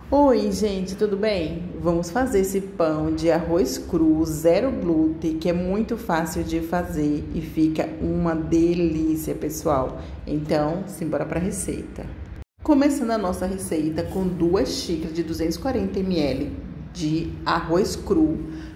Oi, gente, tudo bem? Vamos fazer esse pão de arroz cru, zero glúten, que é muito fácil de fazer e fica uma delícia, pessoal. Então, simbora para a receita. Começando a nossa receita com 2 xícaras de 240 ml de arroz cru.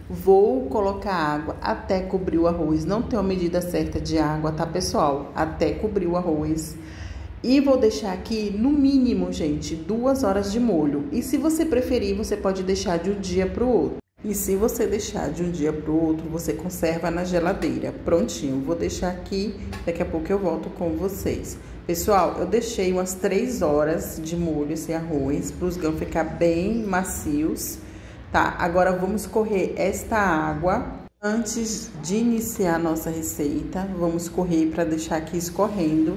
Vou colocar água até cobrir o arroz. Não tem uma medida certa de água, tá, pessoal? Até cobrir o arroz. E vou deixar aqui, no mínimo, gente, 2 horas de molho. E se você preferir, você pode deixar de um dia para o outro. E se você deixar de um dia para o outro, você conserva na geladeira. Prontinho, vou deixar aqui, daqui a pouco eu volto com vocês. Pessoal, eu deixei umas 3 horas de molho esse arroz, para os grãos ficar bem macios, tá? Agora vamos escorrer esta água. Antes de iniciar a nossa receita, vamos escorrer para deixar aqui escorrendo,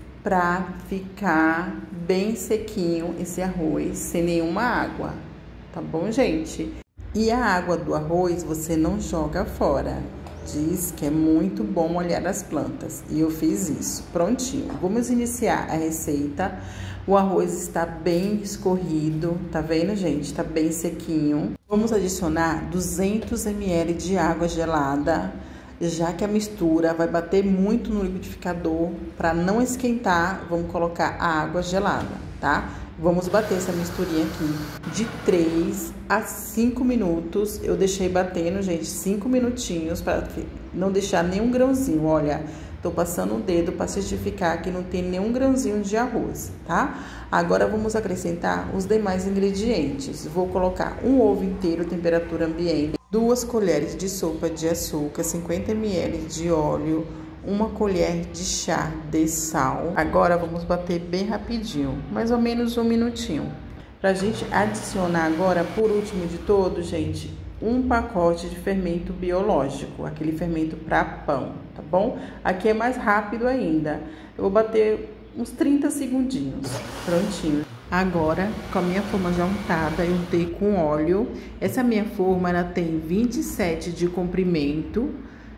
para ficar bem sequinho esse arroz, sem nenhuma água, tá bom, gente? E a água do arroz você não joga fora. Diz que é muito bom molhar as plantas. E eu fiz isso. Prontinho. Vamos iniciar a receita. O arroz está bem escorrido. Tá vendo, gente? Tá bem sequinho. Vamos adicionar 200 ml de água gelada. Já que a mistura vai bater muito no liquidificador, para não esquentar, vamos colocar a água gelada, tá? Vamos bater essa misturinha aqui de 3 a 5 minutos. Eu deixei batendo, gente, 5 minutinhos para não deixar nenhum grãozinho. Olha, tô passando o dedo para certificar que não tem nenhum grãozinho de arroz, tá? Agora vamos acrescentar os demais ingredientes. Vou colocar um ovo inteiro, temperatura ambiente, 2 colheres de sopa de açúcar, 50 ml de óleo, 1 colher de chá de sal. Agora vamos bater bem rapidinho, mais ou menos 1 minutinho. Pra gente adicionar agora, por último de todo, gente, 1 pacote de fermento biológico, aquele fermento para pão, tá bom? Aqui é mais rápido ainda. Eu vou bater uns 30 segundinhos, prontinho. Agora, com a minha forma já untada, eu untei com óleo. Essa minha forma, ela tem 27 de comprimento,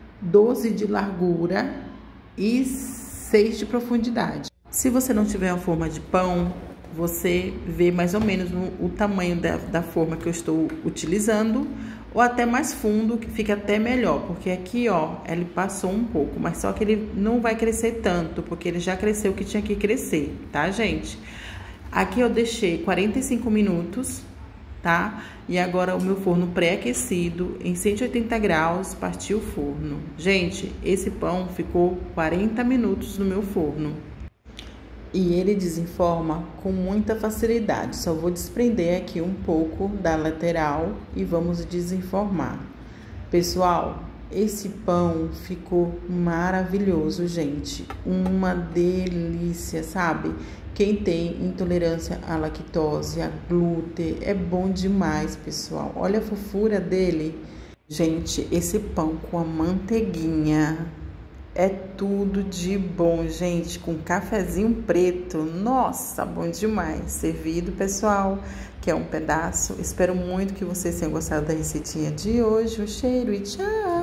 12 de largura e 6 de profundidade. Se você não tiver uma forma de pão, você vê mais ou menos o tamanho da forma que eu estou utilizando, ou até mais fundo, que fica até melhor, porque aqui, ó, ele passou um pouco, mas só que ele não vai crescer tanto, porque ele já cresceu o que tinha que crescer, tá, gente? Aqui eu deixei 45 minutos, tá? E agora o meu forno pré-aquecido em 180 graus, partiu o forno. Gente, esse pão ficou 40 minutos no meu forno. E ele desenforma com muita facilidade. Só vou desprender aqui um pouco da lateral e vamos desenformar. Pessoal, esse pão ficou maravilhoso, gente. Uma delícia, sabe? Quem tem intolerância à lactose, a glúten, é bom demais, pessoal. Olha a fofura dele. Gente, esse pão com a manteiguinha é tudo de bom, gente. Com cafezinho preto, nossa, bom demais. Servido, pessoal, que é um pedaço. Espero muito que vocês tenham gostado da receitinha de hoje. Um cheiro e tchau!